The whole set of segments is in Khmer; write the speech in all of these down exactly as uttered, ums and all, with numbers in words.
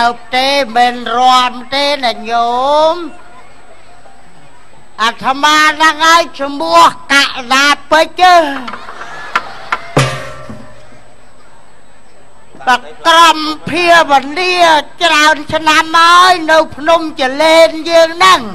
bào tê bên ròm tê là nhôm à thầm mà đang ai cho mua cả đạp bấy chứ bà cầm phía vấn đi chào cho nam ơi nâu phnom trở lên dương năng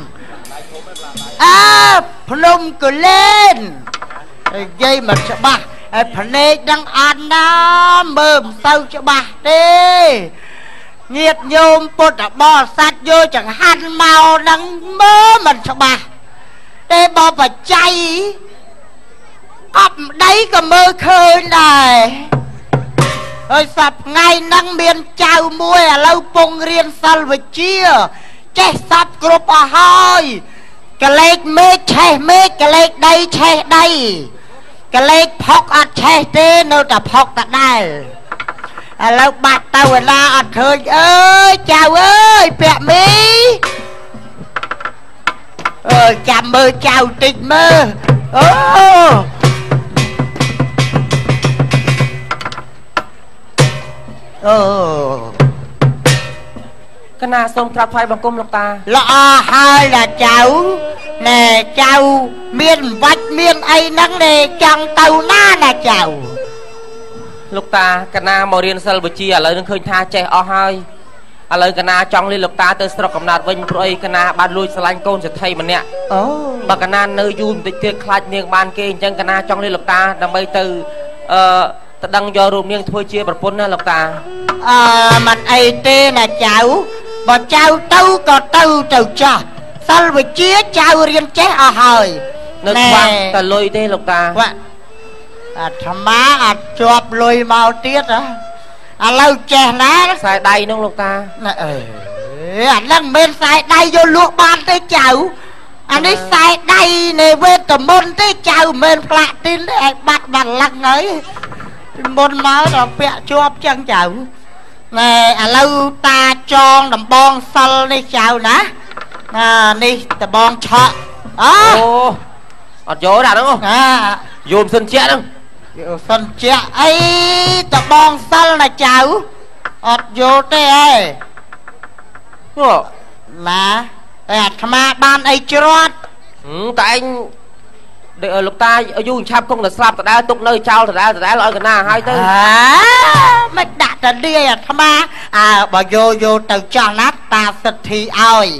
à phnom cứ lên dây mà cho bà phần này đang ăn đó mơm sâu cho bà đi nhiệt nhôm bột đã bò sát vô chẳng hạn màu đang mơ mình cho bà để bò bà chay ấp đấy có mơ khơi này ơi sập ngay năng miền chào muối à lâu bông riêng sal với chia chết sập group à hơi cái lệch mê che mê cái lệch đây che đây cái lệch phọc ở che tê nơi ta phọc tại đây à lâu bạc tao ở la ở thôi ơi chào ơi bẹ mi ờ chào mơ chào tịch mơ ô ờ cái nào xông trap phai bằng cung lộc ta lọ hai là cháu nè cháu miền vách miền ấy nắng nè chẳng tàu na là cháu lộc ta cái nào màu riêng sel bờ chi à lời nó khơi tha che o hai à lời cái nào trong liên lộc ta tới sọc cầm nạt vinh rồi cái nào ban lui slang côn sẽ thay mình nè bà cái nào nơi du tịch tiệc khai niềng ban kia chân cái nào trong liên lộc ta đâm bay từ ờ đăng do rùm niềng thôi chia bật phun lộc ta à mặt ấy tê là cháu bà cháu tâu có tâu tâu cho sao với chia cháu riêng chết ở hồi nè ta lôi tê lộc ta à thầm má à chọp lôi màu tiết á à lâu chè ná xài đầy nông lộc ta ừ anh đang bên xài đầy vô lụa ban tới cháu anh ấy xài đầy này về tầm môn tới cháu bên lạ tin đấy bắt bằng lăng ấy môn máu đó bẹ chọp chân cháu nè à lâu ta cho đầm bon sal đi chào nè à đi tờ bon chọ đó ở chỗ nào đúng không à dùm sân chẹ đâu sân chẹ ấy tờ bon sal là chào ở vô đây ấy mà à tham ban ấy chưa ừ tại anh để ở lục ta ở du chăm không là slap đã tục nơi trao đã đã loại cái nào hai tư à mày đặt ở đây à tham à bà vô vô từ cho nát ta sật thì ơi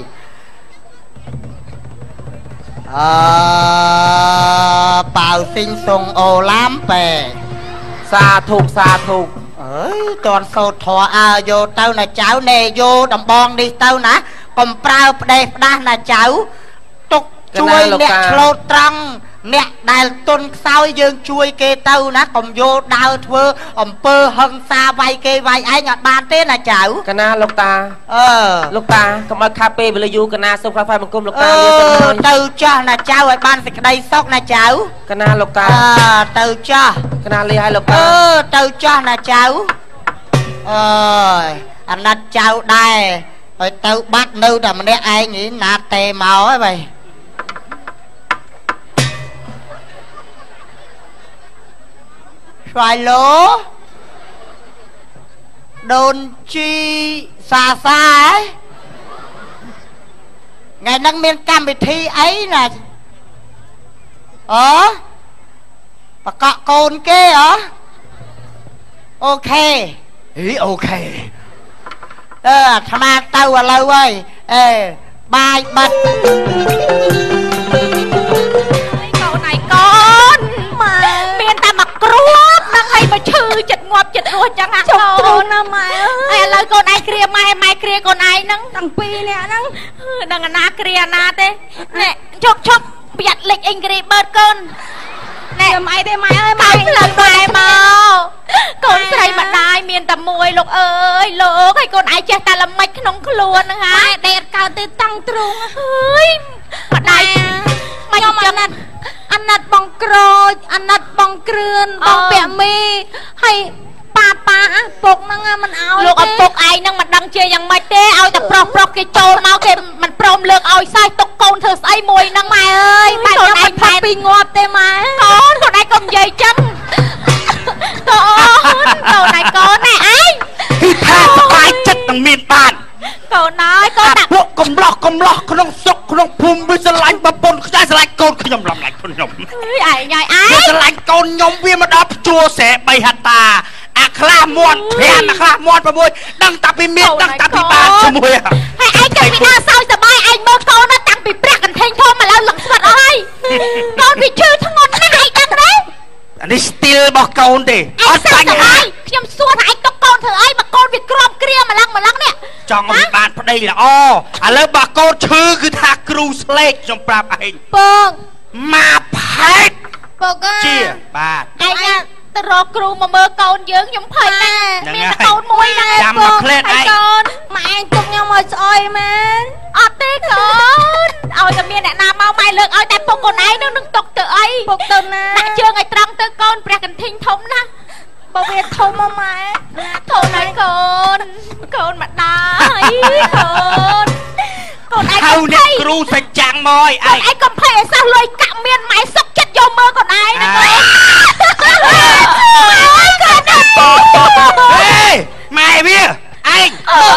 ờ bảo sinh sùng ô lắm về xa thuộc xa thuộc ơi toàn sâu thọ à vô tao là cháu nè vô đầm bon đi tao nè còn prao đây đa là cháu tục chui nè lô trăng nè đài tuần sau dương chui kê tao nè còn vô đau thưa ẩm pơ hân xa vay kê vay ai ngọt bàn thế là cháu cái na lộc ta ờ lộc ta không ai cà phê với du cái na xong phải bằng cung lộc ta ờ từ cho là cháu ở ban phải đây sóc là cháu cái na lộc ta ờ từ cho cái na li hai lộc ta ờ từ cho là cháu ờ anh là cháu đây rồi tao bắt nâu đầm đấy ai nghĩ nạt tè màu ấy vậy xoài lố đồn chi xa xa ấy ngày năng miên cam bị thi ấy là ờ và cọ cồn kê hả ok ý ok ờ tham gia tao vào lâu ơi ê bài bật cậu này con mà miền ta mặc cruốt đang hay mà chư chật ngọt chật ruột chẳng hạn đâu nè mày ơi lời con ai kia mai mai kia con ai nắng thằng pi nè nắng đằng na kia na thế nè chọc chọc bịt lịch anh kia bớt con nè mày thế mày ơi mày lần mày mau con say mà đai miền tầm mùi lục ơi lục hay con ai chết ta làm mạch nóng luôn hả đẹp cao từ tăng trung ơi mà đai mày cho anh anh nát bong cro anh nát bong krươn bong bẹ mi hay pa pa phục năng mình ao lục ở phục ai năng mình đăng chơiอย่างmạch thế ao tập pro pro cái trâu mau cái mình prom lược ao sai tục con thử say mùi năng mày ơi mày con ai phát pi ngọt thế mà con con ai con dây chân con cậu này con này ai thì thaสบายจัดต้องมีบ้านកូនអើយកូនដាក់ពួកកំឡោះកំឡោះក្នុងស្រុកក្នុងភូមិវាស្រឡាញ់ប្រពន្ធខ្ចាយស្រឡាញ់កូនខ្ញុំឡំឡាញ់ខ្ញុំអើយឯងឯងវាស្រឡាញ់កូនខ្ញុំវាមកដល់ជួស្រែបីហត្តាអាខ្លះមាត់ប្រាំអាខ្លះមាត់6ដឹងតែពីមានដឹងតែពីបានជាមួយហើយឯងទៅពីណាសើចសប្បាយឯងមើលកូនតាំងពីព្រះកន្ធេញធំមកឡើងលឹងស្វិតអស់ហើយកូនវាឈឺធ្ងន់ណាស់ឯងដឹងទេអានេះស្ទីលរបស់កូនទេអត់បញ្ហាខ្ញុំសួរថាឯងទុកកូនធ្វើអីបើកូនវាក្រំគ្រាម្លឹងម្លឹងនេះចង់ឲ្យបានប្តីល្អឥឡូវបើកូនឈឺគឺថាគ្រូស្លេកខ្ញុំប្រាប់ឯងពងមកផែកពងជាបាទឯងទៅរកគ្រូមកមើលកូនយើងខ្ញុំភ័យណាស់មានកូនមួយហ្នឹងចាំមកក្លែតឯងកូនម៉ែឯងទុកខ្ញុំឲ្យស្អុយមែនអត់ទេកូនឲ្យតែមានអ្នកណាមកម៉ែលើកឲ្យតែពុកកូនឯងនឹងនឹងទុកទៅអីពុកទៅណាដាក់ជើងឲ្យត្រង់ទៅកូនព្រះកន្ធិញធំណាស់បើវាធំមកម៉ែធំហើយកូនកូនម្ដាយកូនកូនឯងហៅអ្នកគ្រូសាច់ចាំងមកឲ្យឯងឯងកុំភ័យឲ្យសោះលុយកាក់មានម៉ែសុកចិត្តយកមើលកូនឯងណាកូនហេម៉ែវាឯងអេ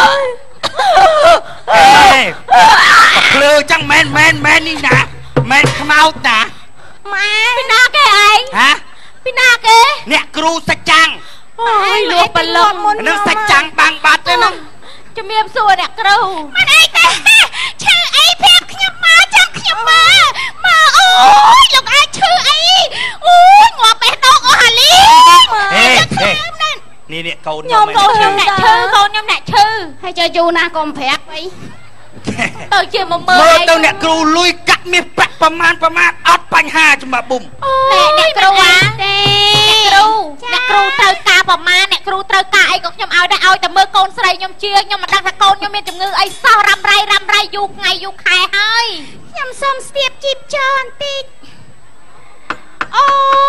ភ្លើចឹងមែនមែនមែននេះណាមែនខ្មោចណាម៉ែពីណាគេឯងហ៎ពីណាគេអ្នកគ្រូសាច់ចាំងអូយលោកបលឹងនឹងសាច់ចាំងបាំងបាត់ទេណាជំរាបសួរអ្នកគ្រូមិនអីទេឈឺអីប្រាប់ខ្ញុំមកចាំខ្ញុំមកមកអូយលោកឯងឈឺអីអូយងាប់បេះដូងអស់ហាលីហេនេះនេះកូនខ្ញុំកូនខ្ញុំអ្នកឈឺកូនខ្ញុំអ្នកឈឺហើយចុះយូរណាស់កុំប្រាប់អីទៅជាមកមើលមើលទៅអ្នកគ្រូលុយកាក់មាសប្រាក់ប្រមាណប្រមាណអត់បញ្ហាចំបាបុំអ្នកគ្រូអាទេអ្នកគ្រូអ្នកគ្រូត្រូវការប្រមាណអ្នកគ្រូត្រូវការអីក៏ខ្ញុំឲ្យដែរឲ្យតែមើលកូនស្រីខ្ញុំជាខ្ញុំមិនដឹងថាកូនខ្ញុំមានជំងឺអីសោះរ៉ាំរ៉ៃរ៉ាំរ៉ៃយូរថ្ងៃយូរខែហើយខ្ញុំសុំស្ទាបជីបចោបន្តិចអូ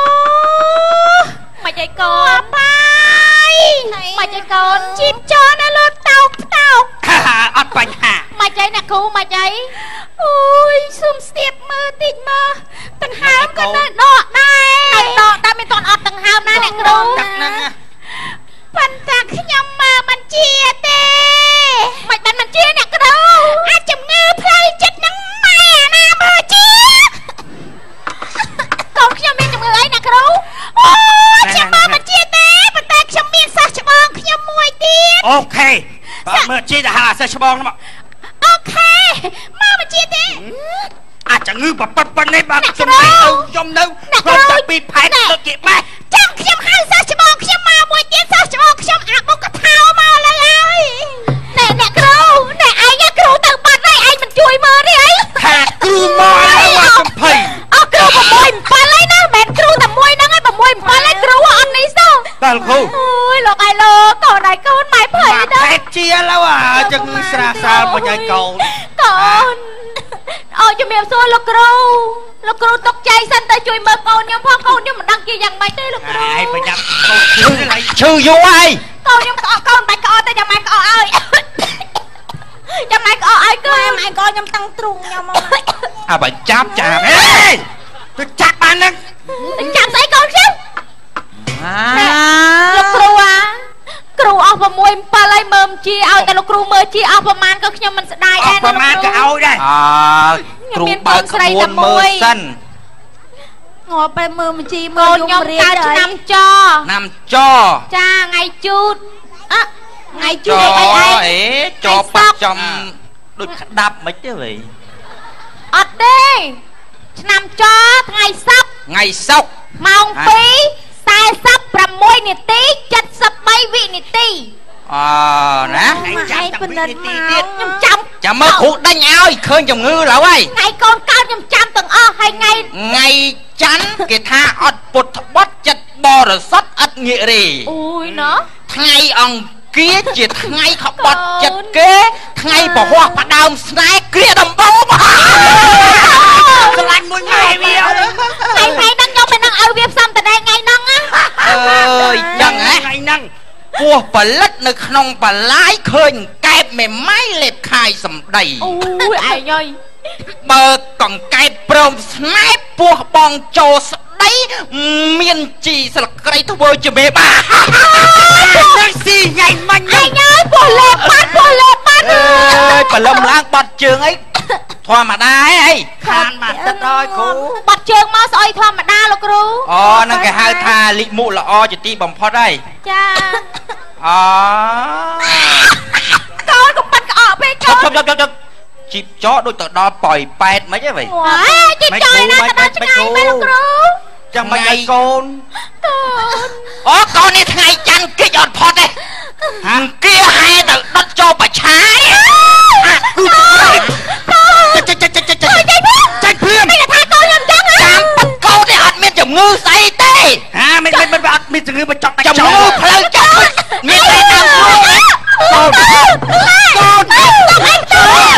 មកចៃកូនបាយមកចៃកូនជីបចោណាលើតោកតោកអត់បញ្ហាមកចៃអ្នកគ្រូមកចៃអូយសុំស្ទាបមើលតិចមកដង្ហើមក៏នៅដកដែរដកតែមិនទាន់អត់ដង្ហើមណាអ្នកគ្រូហ្នឹងប៉ុន្តែខ្ញុំមកមិនជាទេមិនបានមិនជាអ្នកគ្រូអាចជំងឺផ្លូវចិត្តហ្នឹងម៉ែណាមើលជាកូនខ្ញុំមានជំងឺអីអ្នកគ្រូអូខ្ញុំមកមិនជាទេប៉ុន្តែខ្ញុំមានសះច្បងខ្ញុំមួយទៀតអូខេបើមើលជាទៅហាសះច្បងមកអូខេមកមិនជាទេអាចជំងឺបបប៉ុណ្ណេះបើខ្ញុំទៅខ្ញុំនៅគាត់តែពីផែនទៅគេបេះចាំខ្ញុំហៅសះច្បងខ្ញុំមកមួយទៀតសះច្បងខ្ញុំអាបុកកថោមកលើហើយណែអ្នកគ្រូណែឯងគ្រូទៅបាត់ហើយឯងមិនជួយមើលទេអីថាគ្រូមកហើយកំភៃអស់គ្រូ6 7ហើយណាមិនមែនគ្រូតែមួយហ្នឹងហើយ6 7ហើយគ្រូអត់នេះសោះដល់គ្រូអូយលោកឯលោកកូនឯកូនម៉ែភ័យទៅពេទ្យជាឡូវអាជំងឺស្រាលស្រាលបញ្ញាយកូនកូនអូជំរាបសួរលោកគ្រូលោកគ្រូទុកចៃសិនទៅជួយមើលកូនខ្ញុំផងកូនខ្ញុំមិនដឹងជាយ៉ាងម៉េចទេលោកគ្រូឯងប្រញាប់កូនឈឺហើយឈឺយូរហើយកូនខ្ញុំក្អកកូនបាច់ក្អកទៅចាំម៉ែក្អកឲ្យចាំម៉ែក្អកឲ្យគឺម៉ែក្អកខ្ញុំតាំងទ្រូងខ្ញុំមកអាបើចាប់ចាប់ហេទៅចាប់បានហ្នឹងទៅចាប់ស្អីកូនខ្ញុំលោកគ្រូអាគ្រូអស់6 7ហើយមើលជាឲ្យតែលោកគ្រូមើលជាអស់ប្រមាណក៏ខ្ញុំមិនស្ដាយដែរប្រមាណក៏ឲ្យដែរអើគ្រូបើកក្បួនមើលសិនងាប់ទៅមើលមជីមើលយំរៀនទៅឆ្នាំចឆ្នាំចចាថ្ងៃជូតអ่ะថ្ងៃជូតអីអីអេចប៉ាក់ចំដូចក្តាប់មិនទេវៃអត់ទេឆ្នាំចថ្ងៃសុក្រថ្ងៃសុក្រម៉ោងពីរ សែសិបប្រាំមួយនាទីចិតសិបបីវិនាទីអូណាឯងចាំតែវិនាទីទៀតខ្ញុំចាំចាំមើលគ្រូដេញឲ្យឃើញជំងឺឡើយថ្ងៃកូនកើតខ្ញុំចាំទាំងអស់ហើយថ្ងៃថ្ងៃច័ន្ទគេថាអត់ពុទ្ធបុត្រចិត្តបរិសុទ្ធឥតងាករេអូយណោះថ្ងៃអង្គារជាថ្ងៃក្បត់ចិត្តគេថ្ងៃពហុផ្ដើមស្នេហ៍គ្រាដំបូងស្រឡាញ់មួយថ្ងៃវាថ្ងៃថ្ងៃហ្នឹងខ្ញុំមិននឹងឲ្យវាផ្សំតតែថ្ងៃហ្នឹងអើយចឹងហ៎ថ្ងៃហ្នឹងពោះផលិតនៅក្នុងបលាយឃើញកែបមេម៉ៃលេបខាយសំដីអូយឯងអើយបើកង្កែបព្រមស្នែបពោះបងចូលស្ដីមានជីស្លឹកគ្រៃធ្វើជាមេបានឹងស៊ីញ៉ៃមាញ់ញ៉ៃញ៉ៃពោះលេបាត់ពោះលេបាត់អើយបលឹមឡើងបាត់ជើងអីធម្មតាអីខានមកទឹកដល់គ្រូបាត់ជើងមកស្អុយធម្មតាលោកគ្រូអូនឹងគេហៅថាលិមុល្អជាទីបំផុតហើយចាអូកូនកុំបាត់ក្អកពេកកូនជប់ជប់ជប់ជីបចោដូចទៅដល់ប៉ោយប៉ែតមិនហីវិញជីបចោណាទៅដល់ឆ្ងាយមែនលោកគ្រូចាំមិនឲ្យកូនកូនអូកូននេះថ្ងៃច័ន្ទគិចអត់ផុតទេហាងគៀហែទៅដុតចូលប្រឆាយកូនចាច់ចាច់ចាច់ចាច់ចាច់ព្រាមមិនថាកូនខ្ញុំចឹងតាមកូននេះអត់មានជំងឺស្អីទេហាមិនមិនមិនអត់មានជំងឺបញ្ចុកតែជំងឺផ្លូវចិត្តមានតែតាមខ្លួនកូនកូនទៅទៅទៅ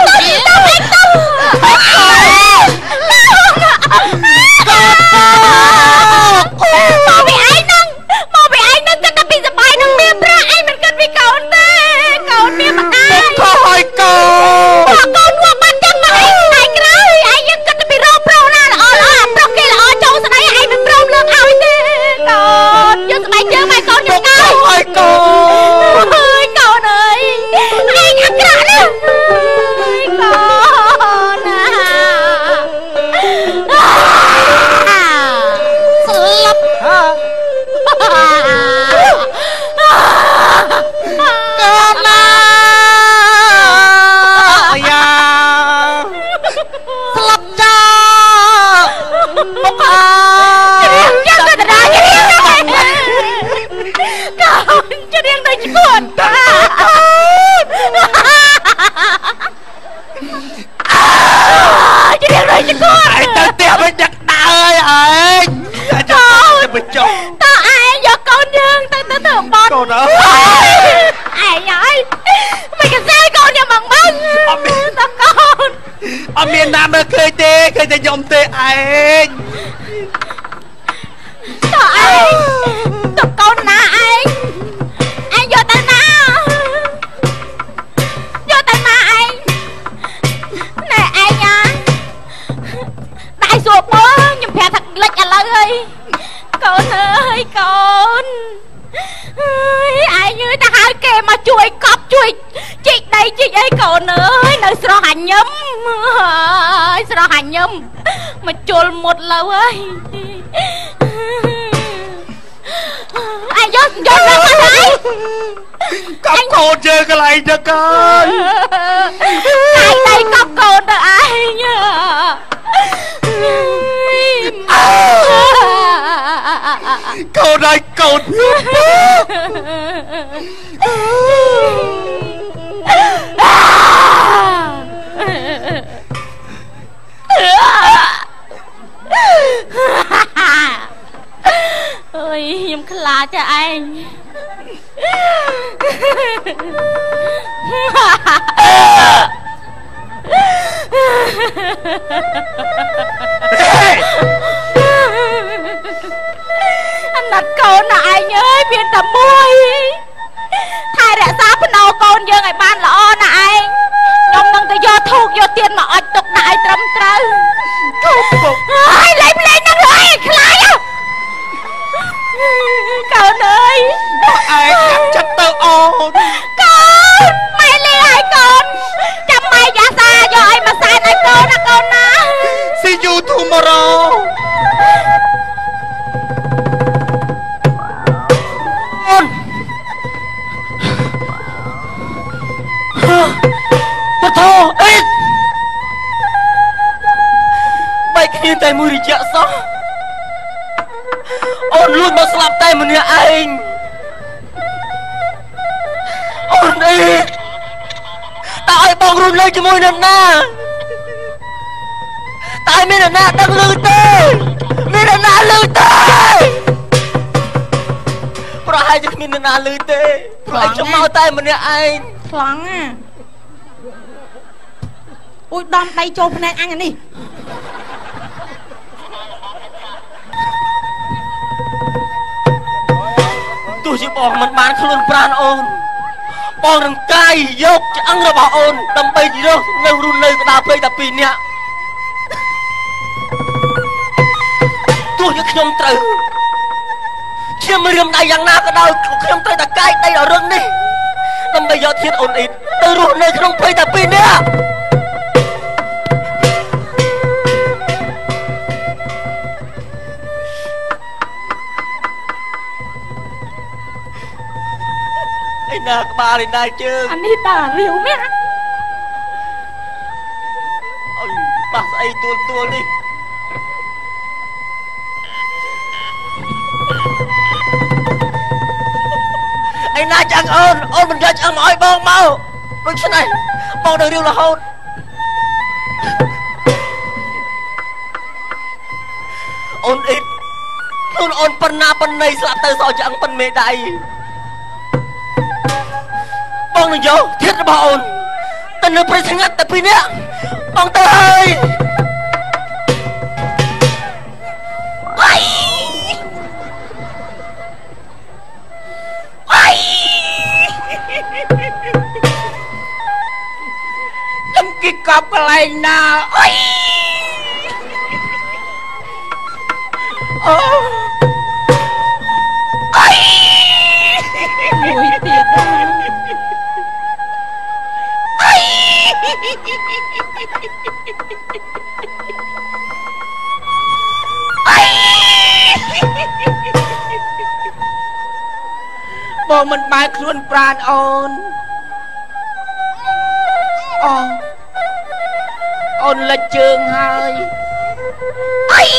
មកពីឯងនឹងមកពីឯងនឹងគិតតែពីសបាយនឹងមានប្រាក់ឯងមិនគិតពីកូនទេកូនមានម្ដាយខុសហើយកូនកូនងាប់បាត់ចឹងមកឯងឯងក្រោយឯងយើងគិតតែពីរោប្រុសណាល្អល្អប្រុសគេល្អចូលស្ដីឯងមិនព្រមលើកឲ្យទេកូនយើងស្បែកជើងម៉ែកូនយើងកោហើយកូនអើយកូនអើយឯងអាក្រក់ណាស់អើយកូនណាស្លាប់កូនណាយ៉ាស្លាប់ចាបុកអើយ៉ាងទៅតាយ៉ាងកូនជរៀងដូចឈួតតាជរៀងដូចឈួតឯងទៅផ្ទះវិញដឹកដើរអើយឯងទៅបញ្ចុះតើឯងយកកូនយើងទៅទៅទៅបត់កូនអើយឯងអើយមិនកសែកូនខ្ញុំមកមកអត់មានតើកូនអត់មានណាមើលឃើញទេឃើញតែខ្ញុំទេឯងតើឯងទៅកូនណាឯងឯងយកទៅណាយកទៅណាឯងណែឯងអាដៃសួរមើលខ្ញុំប្រាប់ថាលិចឥឡូវហើយកូនអើយកូនអើយឯងទៅហៅគេមកជួយកប់ជួយជីកដីជីកអីកូនអើយនៅស្រស់អាញឹមអើយស្រស់អាញឹមមកជុលមុតលើហើយឯងយកយកទៅមកហើយកប់កូនយើងកន្លែងទៅកូនឯងដៃកប់កូនទៅឯងកូនហើយកូនអើយខ្ញុំខ្លាចតែឯងអាណិតកូនណាឯងអើយមានតែមួយថែរក្សាភ្នោកូនយើងឲ្យបានល្អណាឯងខ្ញុំនឹងទៅយកធូបយកទៀនមកអុជទុកដាក់ឲ្យត្រឹមត្រូវកូនពុកអើយលេងលេងនឹងអើយខ្លាចកូនអើយឯងចាប់ចិត្តទៅអូនកូនម៉ែលេងឲ្យកូនចាំម៉ែយ៉ាសាយកឲ្យមកសែនឲ្យកូនណាកូនណា See you tomorrow អូនបតោអេបែកគ្នាតែមួយរយៈសោះអូនលួចមកស្លាប់តែម្នាក់ឯងអូនអេតើឲ្យបងរស់នៅជាមួយនឹងណាតើមានអ្នកណាដឹងឮទេមានអ្នកណាឮទេប្រហែលជាគ្មានអ្នកណាឮទេព្រោះឯងខ្ញុំមកតែម្នាក់ឯងខ្លាំងណាអូយដំដៃចូលភ្នែកអញនេះទោះជាបងមិនបានខ្លួនប្រាណអូនបងនឹងកាយយកឆ្អឹងរបស់អូនដើម្បីរស់នៅរស់នៅកណ្ដាលព្រៃតែពីរនាក់ខ្ញុំត្រូវខ្ញុំរៀមដៃយ៉ាងណាក៏ដោយខ្ញុំត្រូវតែកាយដៃដល់រឹងនេះដើម្បីយកធាតុអូនអ៊ីតទៅរស់នៅក្នុងព្រៃតែពីរនាក់ឯណាក្បាលឯណាជើងអានេះតារាវនេះអូយបាសស្អីទួលទួលនេះឯណាចាំអូនអូនមិនយកឆ្អឹងមកឲ្យបងមកដូច្នេះបងនៅរាវរហូតអូនអ៊ីតខ្លួនអូនប៉ុណ្ណាប៉ុណ្ណីស្លាប់ទៅសល់ឆ្អឹងប៉ុនមេដៃបងនឹងយកធាតុរបស់អូនទៅនៅព្រៃស្ងាត់តែពីរនាក់បងទៅហើយអីអីខ្ញុំគិតកប់កន្លែងណាអីអូអីមួយទៀតបងមិនបែរខ្លួនប្រាណអូនអូអូនលិចជើងហើយអី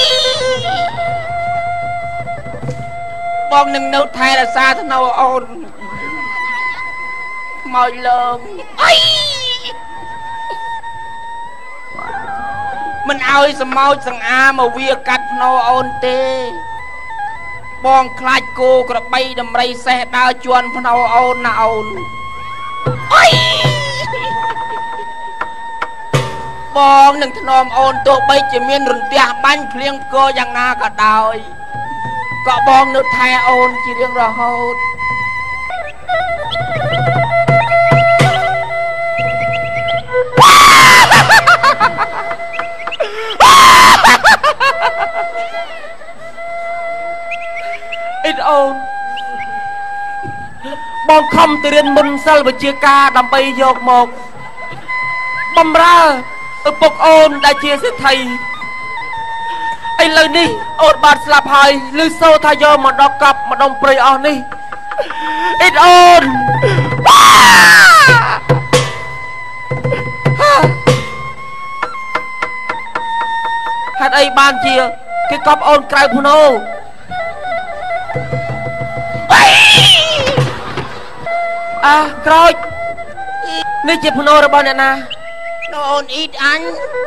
បងនឹងនៅថែរក្សាថ្នូរអូនខ្មោចលើងអីមិនឲ្យសម្ោចសង្អាមកវាកាត់ភ្នោអូនទេបងខ្លាចគោក្របីដំរីសេះដើរជន់ភ្នោអូនណាអូនអីបងនឹងធ្នមអូនទោះបីជាមានរន្ទះបាញ់ភ្លៀងផ្គរយ៉ាងណាក៏ដោយក៏បងនៅថែអូនជារៀងរហូតអ៊ីតអូនបងខំទៅរៀនមុនសិលវិជ្ជាការដើម្បីយកមកបំរើឪពុកអូនដែលជាសេដ្ឋីឥឡូវនេះអូនបានស្លាប់ហើយឬសូថាយកមកដកកប់ម្ដុំព្រៃអស់នេះអ៊ីតអូនហេតុអីបានជាគេកប់អូនក្រៅភ្នោអាក្រោចនេះជាភ្នោរបស់អ្នកណាអូនអ៊ីតអញ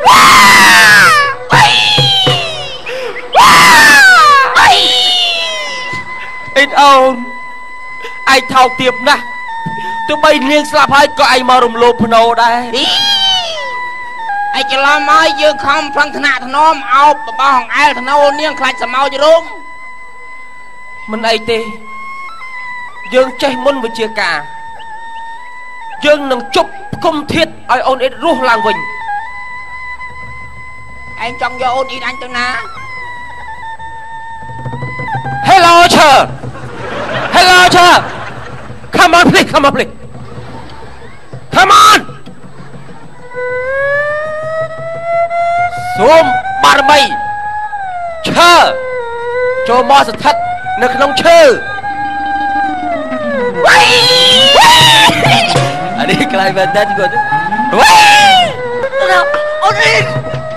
អ៊ីតអូនឯងថោកទាបណាស់ទោះបីនាងស្លាប់ហើយក៏ឯងមករំលោភភ្នោដែរឯងច្រឡំហើយយើងខំផ្លឹងថ្នាក់ថ្នមអោបបបោះអង្អែលធ្នោនាងខ្លាចសម្ោចរោមមិនអីទេយើងចេះមុនវិជ្ជាការយើងនឹងជប់ផ្គុំធាតឲ្យអូនអ៊ីតរស់ឡើងវិញឯងចង់យកអូនអ៊ីតអញទៅណា Hello sir Hello sir Come on please come on please Come on សូមបារមីឈើចូលមកស្ថិតនៅក្នុងឈើអានេះខ្លាយមែនតើគាត់អូអូនអ៊ីត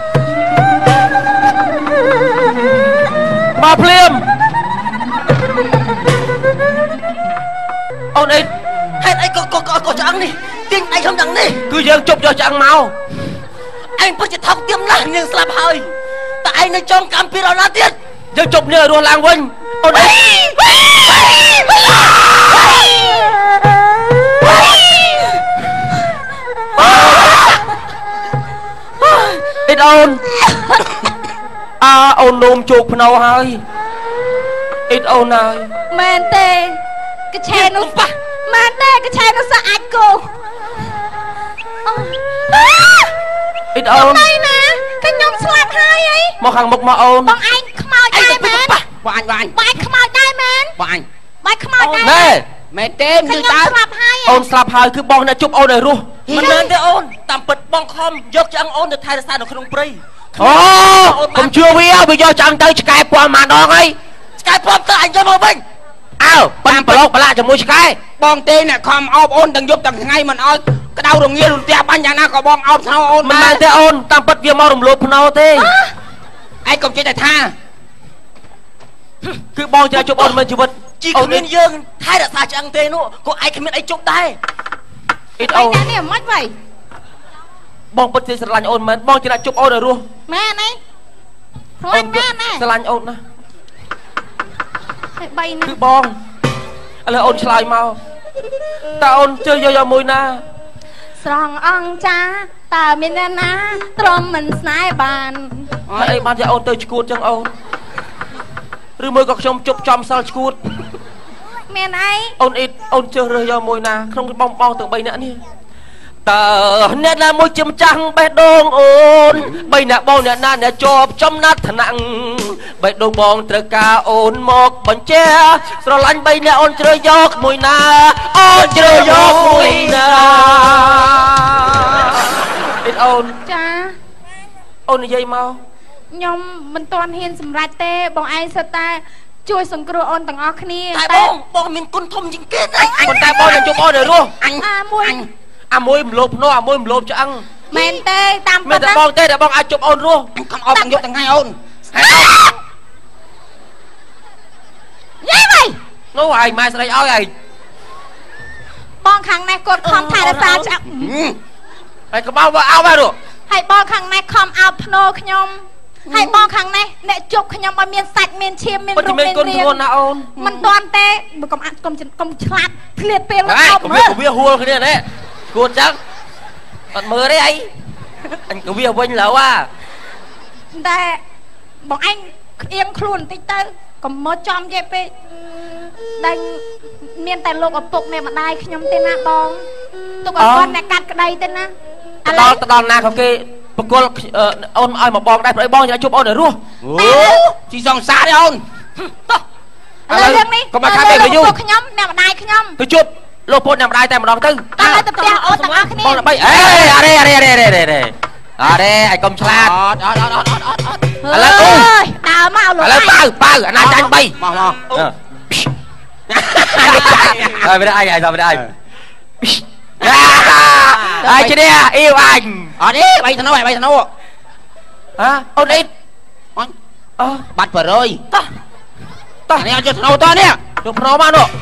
មកភ្លាមអូនអ៊ីតហេតុអីក៏ក៏ក៏ឆ្អឹងនេះទាញឯងខ្ញុំយ៉ាងនេះគឺយើងជប់យកឆ្អឹងមកឯងពិតជាថោកទាបណាស់នាងស្លាប់ហើយតែឯងនៅចង់កម្មពីរណាទៀតយើងជប់នាងរស់ឡើងវិញអូនអ៊ីតអ៊ីតអូនអាអូននោមជោគភ្នោហើយអ៊ីតអូនហើយមែនទេកឆែនោះប៉ះមែនទេកឆែនោះសោះអាចគោអ៊ីតអូនណៃណាខ្ញុំស្លាប់ហើយអីមកខាងមុខមកអូនបងឯងខ្មោចដែរមែនបាញ់បាញ់បាញ់ខ្មោចដែរមែនបាញ់បាញ់ខ្មោចដែរណែមែនទេមិនខ្ញុំតើស្លាប់ហើយអូនស្លាប់ហើយគឺបងអ្នកជប់អូនឲ្យរស់មិនមែនទេអូនតាមពិតបងខំយកឆ្អឹងអូនទៅថែរក្សានៅក្នុងព្រៃអូកុំជឿវាវាយកឆ្អឹងទៅឆ្កែពាន់ម៉ាដងហើយឆ្កែពាន់ទៅអញយកមកវិញអើតាមប្រឡូកប្រឡាក់ជាមួយឆ្កែបងទេអ្នកខំអោបអូនទាំងយប់ទាំងថ្ងៃមិនឲ្យក្តៅរងាលរន្ទះបាញ់យ៉ាងណាក៏បងអោបថ្នោអូនមិនមែនទេអូនតាមពិតវាមករំលោភភ្នោទេឯងកុំចេះតែថាគឺបងจะជប់អូនមើលជីវិតជីគ្មានយើងថែរក្សាឆ្អឹងទេនោះក៏ឯងគ្មានអីជប់ដែរអ៊ីតអូអូននេះមិនវ៉ៃបងពិតជាស្រឡាញ់អូនមែនបងจะជប់អូនឲ្យរស់មែនអីខ្លាញ់មែនណាស្រឡាញ់អូនណាហើយបីណាគឺបងឥឡូវអូនឆ្លើយមកតើអូនជឿយកយកមួយណាស្រងអង្គចាតើមានអ្នកណាទ្រាំមិនស្នេហ៍បានហើយអីបានជាអូនទៅឈួតចឹងអូនឬមួយក៏ខ្ញុំជប់ចំសល់ឈួតមានអីអូនអ៊ីតអូនជឿរើសយកមួយណាក្នុងបងបងទាំងបីនាក់នេះតើអ្នកណាមួយជាម្ចាស់បេះដូងអូនបីអ្នកបងអ្នកណាអ្នកជាប់ចំណាត់ថ្នាក់បេះដូងបងត្រូវការអូនមកបញ្ជាស្រឡាញ់បីអ្នកអូនជ្រើសយកមួយណាអូនជ្រើសយកមួយណាអ៊ីតអូនចាអូននិយាយមកខ្ញុំមិនទាន់ហ៊ានសម្រេចទេបងឯងសិតតែជួយសង្គ្រោះអូនទាំងអស់គ្នាតែបងបងមានគុណធំជាងគេណាប៉ុន្តែបងនឹងជប់អូនឲ្យរស់អញអាមួយអាមួយមលោភភ្នោអាមួយមលោភឆ្អឹងមែនទេតាមមែពិនតតែណាបងទេតែបងអាចជប់អូនរស់អញខំអោបទាំងយប់ទាំងថ្ងៃអូនយាយវ៉ៃនោះឯងម៉ែស្ដីឲ្យឯងបងខាងនេះគាត់ខំថែរក្សាឆ្អឹងហើយកុំអោបអោបហើយរស់ហើយបងខាងនេះខំអោបភ្នោខ្ញុំហើយបងខាងនេះអ្នកជប់ខ្ញុំឲ្យមានសាច់មានឈាមមានពិតរូជាបមានមានគុណរាធ្ងងន់ណាអូនមិនទាន់ទេបើកុំអាចកុំកុំឆ្លាតឃ្លាតពេលហើអោយបកុំមើវាលកុំវាហួលគ្នានេះគួតចឹងអត់មើលទេអីអញកុំវាវិញឡូវអាតែបងឯងក្អៀងខ្លួនបន្តិចទៅកុំមកចំយេពេកដែលមានតែលោកឪពុកអ្នកម្ដាយខ្ញុំទេណាបងទុកឲ្យគាត់អ្នកកាត់ក្តីទេណាទៅដល់ទៅដល់ណាក៏គេបកលអូនឲ្យមកបងដែរព្រោះបងចង់ជប់អូនឲ្យរស់អូជីសងសារទេអូនឥឡូវរឿងនេះកុំមកខាត់ពេកយូរលោកខ្ញុំអ្នកម្ដាយខ្ញុំទៅជប់លោកពុតអ្នកម្ដាយតែម្ដងទៅតើទៅផ្ទះអូនទាំងអស់គ្នាបងបីអេអរេអរេអរេអរេអរេអរេឲ្យកុំឆ្លាតអត់អត់អត់អត់អត់អត់អត់ឥឡូវអូដើរមកលោកឥឡូវបើបើអាណាចាញ់បីមកមកហើយមិនអាយអាយមិនអាយអាយជិះនេះអ៊ីវអញអត់ទេបីធ្នូបីធ្នូហ៎អូនអ៊ីតអញអឺបាត់ប្រយតោះតោះនេះអត់យកធ្នូតនេះយកភ្នោមកនោះ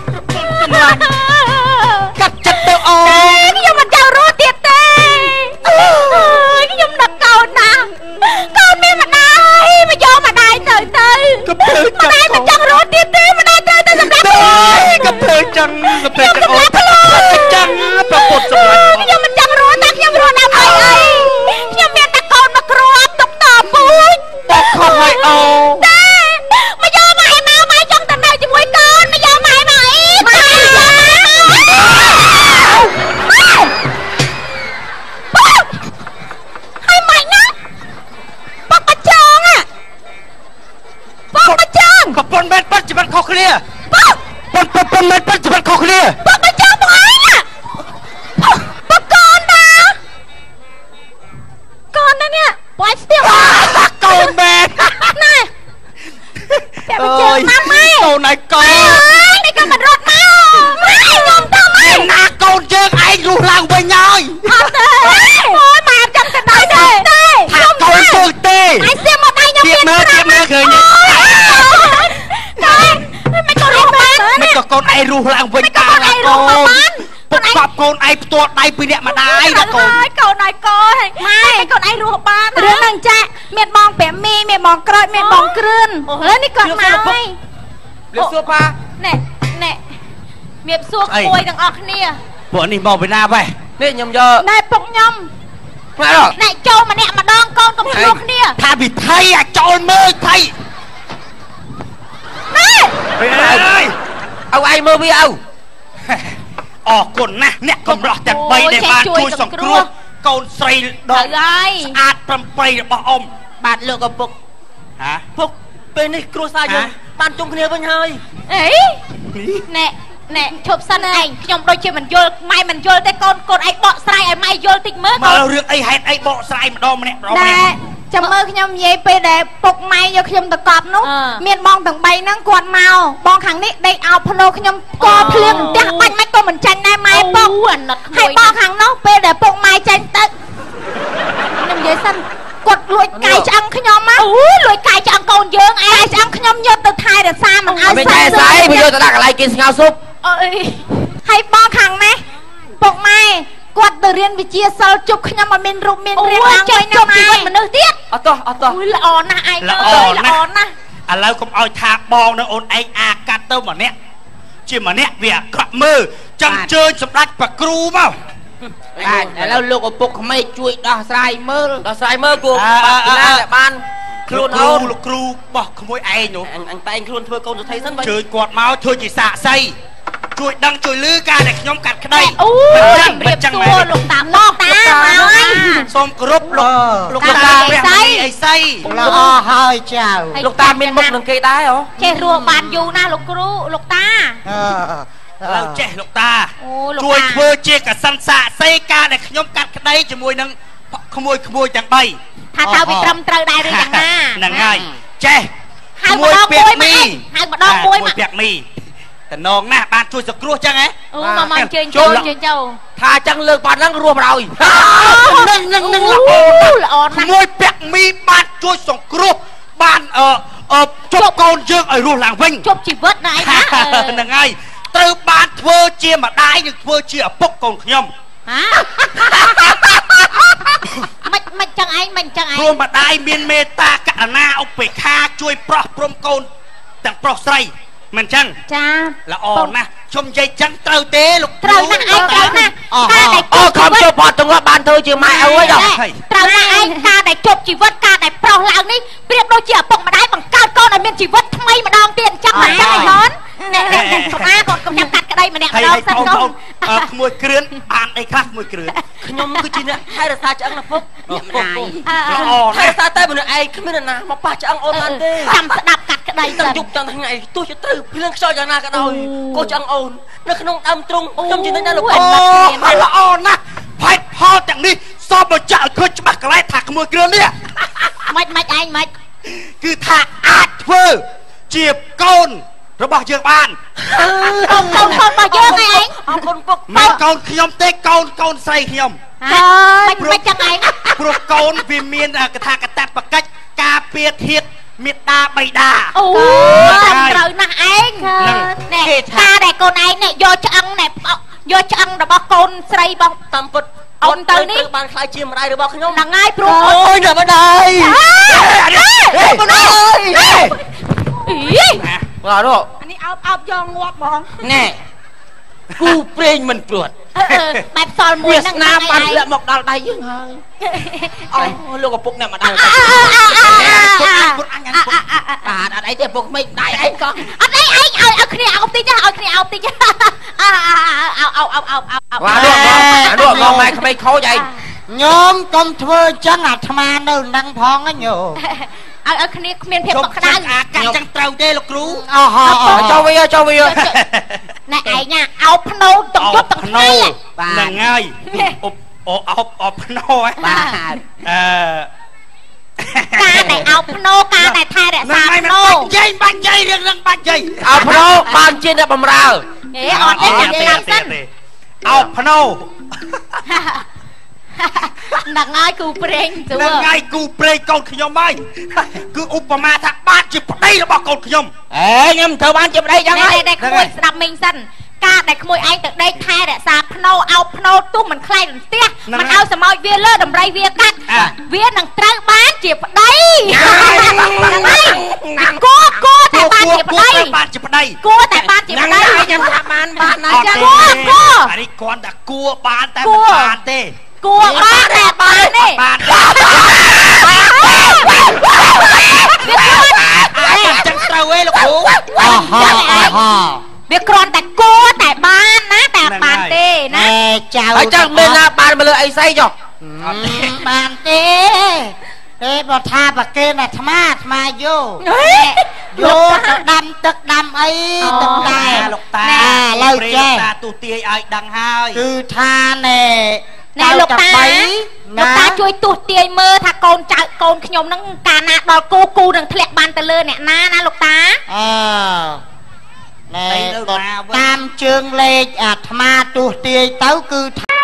កាត់ចិត្តទៅអូនខ្ញុំមិនចង់រស់ទៀតទេអើយខ្ញុំដឹកកូនណាកូនមានម្ដាយមកយកម្ដាយទៅទៅកពើម្ដាយមិនចង់រស់ទៀតទេម្ដាយត្រូវទៅសម្រាប់កពើចឹងកពើចឹងអូនចឹងប្រពុតសម្រាប់ខ្ញុំមិនចង់រស់តែខ្ញុំរស់ដើម្បីអីខ្ញុំមានតែកូនមកគ្រាប់ទុកតពូជបោកខំឲ្យអូតែមកយកម៉ែមកម៉ែចង់ទៅនៅជាមួយកូនមកយកម៉ែមកអីម៉ែហើយម៉ែណាបកបចងอ่ะបកបចងប្រពន្ធមែនប៉ិតជីវិតខុសគ្នាបកប៉ុនប៉ុនប៉ុនមែនប៉ិតជីវិតខុសគ្នាបកបចងបងឯងอ่ะបកកូនណាកូនណានេះបងស្ទាបកូនមែនណែតែបជើមកម៉ែកូនឯងកូននេះក៏មិនរត់មកម៉ែខ្ញុំទៅម៉ែណាកូនយើងឯងរស់ឡើងវិញហើយអត់ទេអូយម៉ែអត់ចង់ទៅដល់ទេទេថាកូនពើទេឯងសៀមមកដៃខ្ញុំទៀតមើលទៀតមើលឃើញតែមិនក៏រត់បានមិនក៏កូនឯងរស់ឡើងវិញតាកូនពុកបាប់កូនឯងផ្ទាល់ដៃពីអ្នកម្ដាយណាកូនកូនឲ្យកូនម៉ែកូនឯងរស់បានរឿងហ្នឹងចាក់មានបងប្រាំមីមានបងក្រូចមានបងគ្រឿនឥឡូវនេះគាត់មកហើយលឿសួរប៉ាណែណែមៀបសួរក្មួយទាំងអស់គ្នាពួកនេះមកពីណាវ៉េនេះខ្ញុំយកណែពុកខ្ញុំម៉ែដល់ណែចូលម្នាក់ម្ដងកូនកុំឆ្លោះគ្នាថាពីថៃអាចោលមើលថៃណែអើយឲ្យឯងមើលវាឲ្យអរគុណណាស់អ្នកកំរោះទាំងបីដែលបានជួយសង្គ្រោះកូនស្រីដទៅកហើយស្អាតប្រំប្រៃរបស់អ៊ំបាទលោកឪពុកហាពុកពពេលនេះគ្រួសារយើងបានជុំគ្នាវិញហើយអីណែណែឈប់សិនឯងខ្ញុំដូចជាមិនយល់ម៉ែមិនយល់ទេកូនកូនឯងបកស្រាយឲ្យម៉ែយល់តិចមើលមើលរឿងអីហេតុអីបកស្រាយម្ដងម្នាក់ម្ដងម្នាក់ចាំមើលខ្ញុំនិយាយពេលដែលពុកម៉ែយកខ្ញុំទៅកប់នោះមានបងទាំងបីហ្នឹងគាត់មកបងខាងនេះដេកអោបភ្នោខ្ញុំកភ្លៀងផ្ទះបាច់មិនក៏មិនចាញ់ដែរម៉ែពុកអាណិតហើយបងខាងនោះពេលដែលពុកម៉ែចាញ់ទៅខ្ញុំនិយាយសិនគាត់លួចកាយឆ្អឹងខ្ញុំមកអូលួចកាយឆ្អឹងកូនយើងឯងឆ្អឹងខ្ញុំយកទៅថែរក្សាមិនឲ្យស្អាតស្អីមកយកទៅដាក់កន្លែងគេស្ងោស៊ុបអើយហើយបងខាងនេះពុកម៉ែគាត់ទៅរៀនវិជាសិលជប់ខ្ញុំឲ្យមានរូបមានរាងឡើងវិញណាម៉ែមនុស្សទៀតអត់តោះអត់តោះអូយល្អណាស់ឯងល្អណាស់ឥឡូវកុំឲ្យថាបងនៅអូនឯងអាកាត់ទៅម្នាក់ជាម្នាក់វាអាក្រក់មើលចាំជើញសម្ដេចប្រគ្រូមកបាទឥឡូវលោកឪពុកក្មេកជួយដោះស្រាយមើលដោះស្រាយមើលគួរណាស់បានខ្លួនអូនលោកគ្រូបោះក្មួយឯងនោះអញតែងខ្លួនធ្វើកូនសុថីសិនជើញគាត់មកធ្វើជាសាកសីជួយដឹងជួយលឺការដែលខ្ញុំកាត់ក្តីអូយជម្រាបសួរលោកតាមកតាមកសូមគោរពលោកលោកតាព្រះមនីអីសីល្អហើយចៅលោកតាមានមុខនឹងគេដែរហ៎ចេះរស់បានយូរណាស់លោកគ្រូលោកតាឥឡូវចេះលោកតាជួយធ្វើជាកសិនសាកសីការដែលខ្ញុំកាត់ក្តីជាមួយនឹងក្មួយក្មួយទាំងបីថាតើវាត្រឹមត្រូវដែរឬយ៉ាងណាហ្នឹងហើយចេះហើយម្ដងមួយមកហើយម្ដងមួយមកពាក់មីតំណងណាស់បានជួយសង្គ្រោះចឹងហ៎អូមកមកជើញចូលជើញចូលថាចឹងលើកបាត់ហ្នឹងរស់មកហើយនឹងនឹងនឹងល្អល្អណាស់មួយពាក់មីបានជួយសង្គ្រោះបានអឺអឺជប់កូនយើងឲ្យរស់ឡើងវិញជប់ជីវិតណាឯងណាហ្នឹងហើយត្រូវបានធ្វើជាម្ដាយនិងធ្វើជាឪពុកកូនខ្ញុំហាមិនមិនចឹងឯងមិនចឹងឯងព្រោះម្ដាយមានមេត្តាករុណាឧបេក្ខាជួយប្រោះព្រំកូនទាំងប្រុសស្រីមិនចឹងចាល្អណាស់ខ្ញុំនិយាយចឹងត្រូវទេលោកត្រូវណាស់ឯងត្រូវណាស់ការដែលអូខំជប់អត់ទាំងបានធ្វើជាម៉ែអើយដល់ត្រូវណាស់ឯងការដែលជប់ជីវិតការដែលប្រុសឡើងនេះប្រៀបដូចជាឪពុកម្ដាយបង្កើតកូនឲ្យមានជីវិតថ្មីម្ដងទៀតអញ្ចឹងមិនចឹងឯងហននេះនេះកុំអាកូនកុំញ៉ាំកាត់ក្តីម្នាក់ម្ដងសិនកូនអើក្មួយគ្រឿនបានអីខ្លះក្មួយគ្រឿនខ្ញុំគឺជាអ្នកថែរក្សាឆ្អឹងណាពុកអ្នកម្ដាយល្អថែរក្សាតែមនុស្សឯងគ្មានណាមកប៉ះឆ្អឹងអូនបានទេចាំស្ដាប់កាត់ក្តីទាំងយប់ទាំងថ្ងៃទោះជាត្រូវភ្លៀងខ្យល់យ៉ាងណាក៏ដោយកូនឆ្អឹងអូននៅក្នុងដើមទ្រូងខ្ញុំជាអ្នកលោកអូល្អណាស់ផែនផលទាំងនេះសពមកចាក់ឲ្យឃើញច្បាស់កន្លែងថាក្មួយគ្រឿននេះមិនមិនឯងមិនគឺថាអាចធ្វើជាកូនរបស់យើងបានកូនកូនកូនរបស់យើងឯងអរគុណពុកមិនកូនខ្ញុំទេកូនកូនស្រីខ្ញុំហើយមិនមិនចឹងឯងព្រោះកូនវាមានកថាកតបកិច្ចការពារធាតុមេត្តាបិតាអូត្រូវណាស់ឯងណែការដែលកូនឯងនេះយកឆ្អឹងណែយកឆ្អឹងរបស់កូនស្រីរបស់តាមពុតអូនទៅនេះបានខ្លាយជាម្ដាយរបស់ខ្ញុំហ្នឹងហើយព្រោះអូយដល់ម្ដាយហេម្ដាយអីបាទរកអានេះអោបអោបយកងាប់ហ្មងណែគូព្រេងមិនព្រួតបែបសល់មួយហ្នឹងណាបានលាក់មកដល់ដៃយើងហើយអូលោកឪពុកអ្នកម្ដាយពុកអញពុកបាទអត់អីទេពុកមិនដៃឯងក៏អត់អីឯងឲ្យឲ្យគ្នាអោបតិចឲ្យគ្នាអោបតិចអោអោអោអោអោអោបាទលោកអាលោកមកម៉ែក្មេងខូចឯងញោមកុំធ្វើចឹងអាត្មានៅនឹងផងញោមឲ្យឲ្យគ្នាគ្មានភាពកក់ក្ដៅអាកាត់ចឹងត្រូវទេលោកគ្រូអូហោចូលវាចូលវាណែឯងណាអោបភ្នោទាំងយប់ទាំងថ្ងៃហ្នឹងហើយអូអោបអោបភ្នោហ៎បាទអឺការដែលអោបភ្នោការដែលថែរក្សាភ្នោបាច់យាយបាច់យាយរឿងហ្នឹងបាច់យាយអោបភ្នោបានជាអ្នកបំរើហេអត់ទេចាំចាំសិនអោបភ្នោហ្នឹងហើយគូព្រេងសួរហ្នឹងហើយគូព្រេងកូនខ្ញុំហើយគឺឧបមាថាបានជាប្តីរបស់កូនខ្ញុំអេខ្ញុំត្រូវបានជាប្តីយ៉ាងហើយតែក្មួយស្ដាប់មីងសិនការដែលក្មួយឯងទៅដេកថែរក្សាភ្នោអោបភ្នោទុំមិនខ្លែងរន្ទះមិនឲ្យសម្ោចវាលើដំរីវាកាត់វានឹងត្រូវបានជាប្តីគួរគួរតែបានជាប្តីបានជាប្តីគួរតែបានជាប្តីខ្ញុំថាបានបានណាចឹងគួរគួរអានេះគ្រាន់តែគួរបានតែមិនបានទេគួរបានតែបានទេបានវាចឹងត្រូវឯងលោកគ្រូអូហោអូហោវាគ្រាន់តែគួរតែបានណាតែបានទេណាចៅហើយចឹងមានណាបានមកលើអីស្អីចុះបានទេទេបើថាប្រគេនអាត្មាអាត្មាយោយោទៅដាំទឹកដាំអីទឹកតែលោកតាឡើយចេះលោកតាទូទាយឲ្យដឹងហើយគឺថាណែណែលោកតាលោកតាជួយទស្សទាយមើលថាកូនចៅកូនខ្ញុំហ្នឹងកាលណាដល់គូគូនឹងធ្លាក់បានទៅលើអ្នកណាណាលោកតាអឺណែតាមជើងលេខអាត្មាទស្សទាយទៅគឺ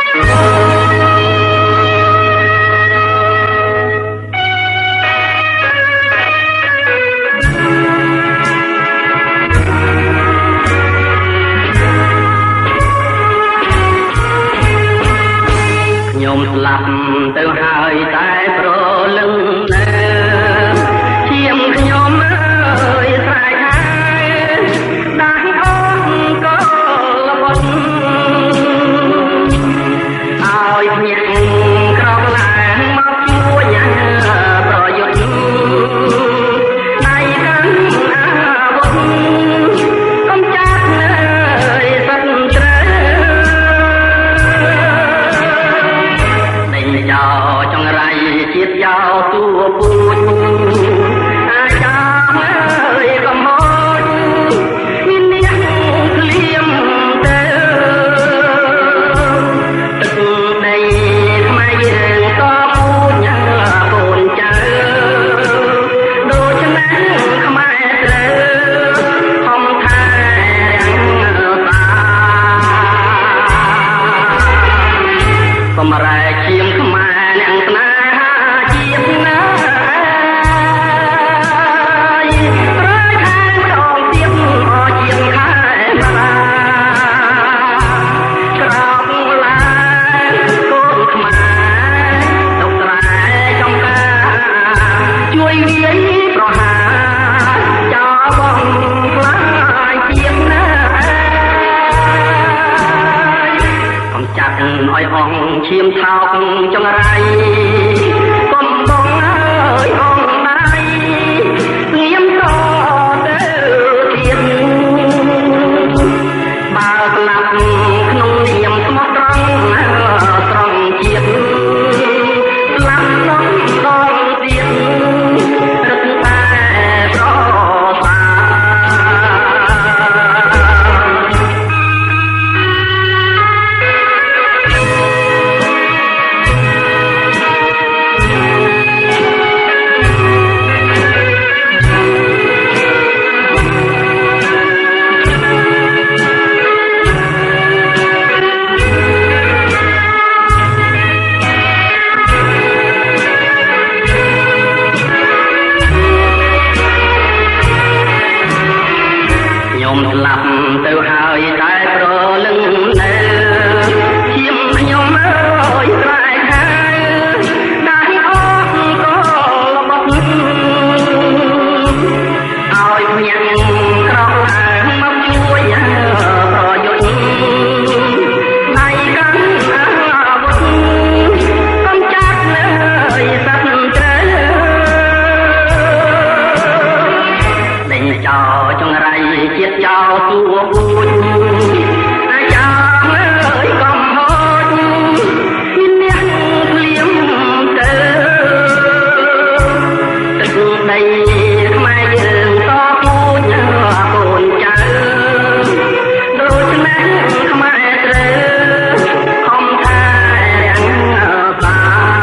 ខ្ញុំស្លាប់ទៅហើយតែប្រលឹងណែឈាមខ្ញុំអើយស្រែកហើយដាស់អស់ក៏ល្បត់ឲ្យភ្ញាក់ក្រោកឡើងមកជួយប្រយុទ្ធដៃកាន់អាវុធកុំចាត់នៅសត្វត្រូវយោចង្រៃជាតិយោទួពូជអាចាមអើយកុំហូចមានអ្នកក្លៀមទៅទឹកដីខ្មែរយើងក៏ពូជញ៉ាកូនចៅដូច្នេះខ្មែរត្រូវហំថែរាំងសាកំរែឈាមខ្មែរអ្នកស្នេហាជាតិណាយប្រែខែម្ដងទៀតអជាតិខែបាក្រោកឡើងកូនខ្មែរទុកត្រែចំការជួយវាយប្រហារចោលបងខ្លាយជាតិណាកុំចាត់ឲ្យអស់ឈាមថោកចង្រៃកុំបងអើយអងដៃងៀមតទៅទៀតបើស្លាប់ក្នុងនាមស្មោះត្រង់ត្រង់ជាតិស្លាប់ដល់ដល់ទៀតរឹតតែប្រសាខ្ញុំស្លាប់ទៅហើយតែប្រលឹងនៅឈាមខ្ញុំអើយស្រែកហើយដាស់អស់ក៏ល្បត់ឲ្យភ្ញាក់ក្រោកឡើងមកជួយប្រយុទ្ធដៃកាន់អាវុធកុំចាត់លើសត្វត្រូវដេញចោលចង្រៃជាតិចោលទួពូជអាចារ្យអើយកុំហូចមានអ្នកក្លៀមទៅទឹកដីខ្មែរយើងក៏ពូជកូនចៅដូច្នេះខ្មែរត្រូវខំថែរាំងសា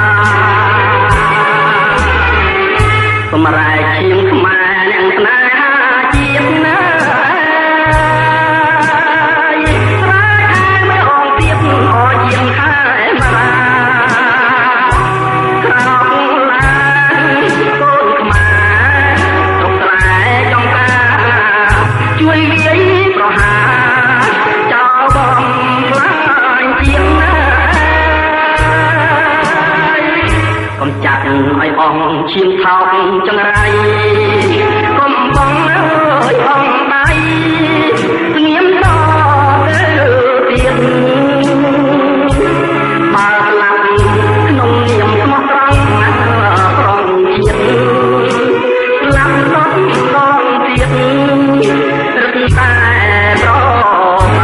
សម្រែកឈាមខ្មែរអ្នកស្នេហាជាតិណាឲ្យអស់ឈាមថោកចង្រៃកុំបងអើយអងដៃស្ងៀមតទៅទៀតបើស្លាប់ក្នុងនាមស្មោះត្រង់ប្រងជាតិស្លាប់ដល់ដល់ទៀតរឹតតែប្រសា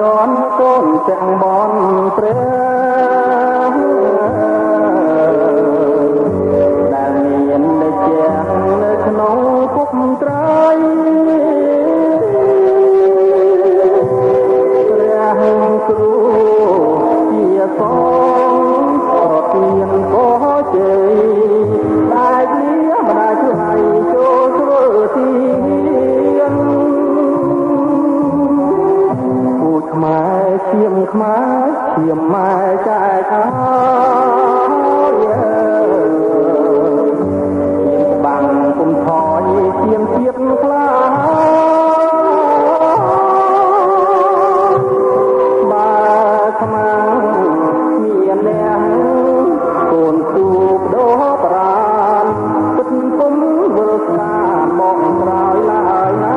ย้อนก้นแจงบอนเปรแต่เมียนได้แจงในขนมคุกไตรเรื่องครูเกียร์สองรถเพียงก็เจยได้เลี้ยมาได้ช่วยโจโซ่ทีมาเชียมมาเชียมมาใจเขาเยี่ยมบังกุมถอยเชียมเทียบคลาบาขมังเมียนแดงโกนตูบโดปราณปุถปุ้มเบิกกาบองรายลายนา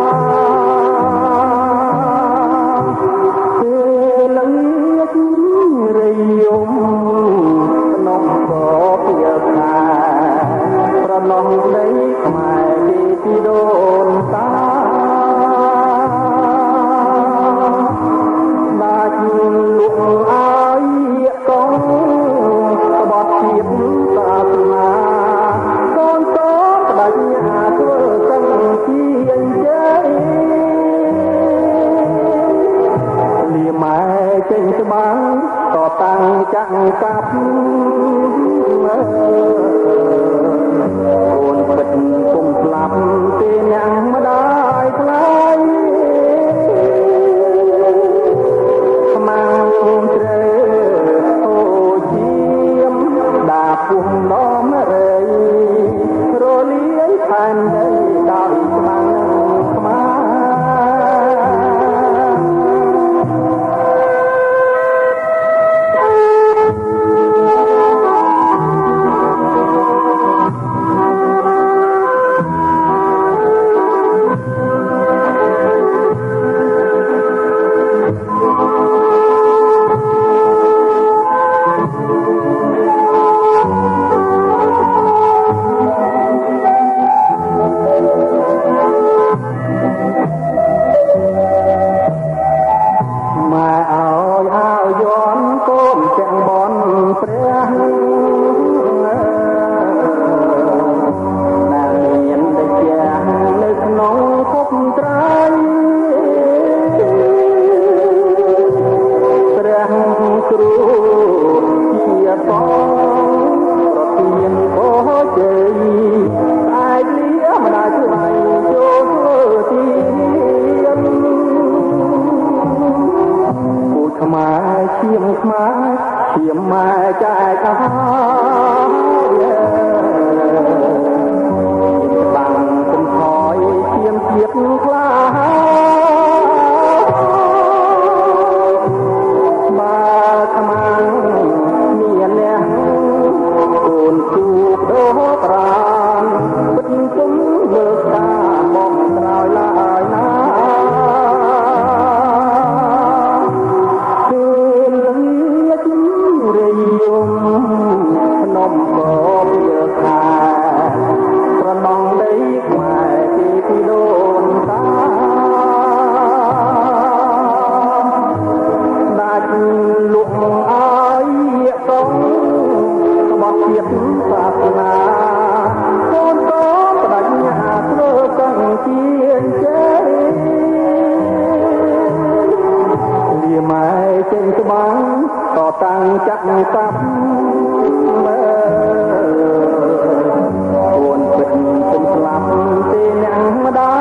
น้องได้หมายดีที่โดนตาบาดลุกอายกองบอดเทียบตาสนาก้อนต้นได้หาตัวสังเทียนใจเลี้ยไม้เจงสบายต่อตังจังกับโอนเป็ดกุมกลับเตียงมาได้คลายขมังเจอโอเจียมดาปุ่มล้อมเรยโรเลี้ยงผ่านได้ดาวขมังขมาโอนเป็นเป็นกลับเตียงมาได้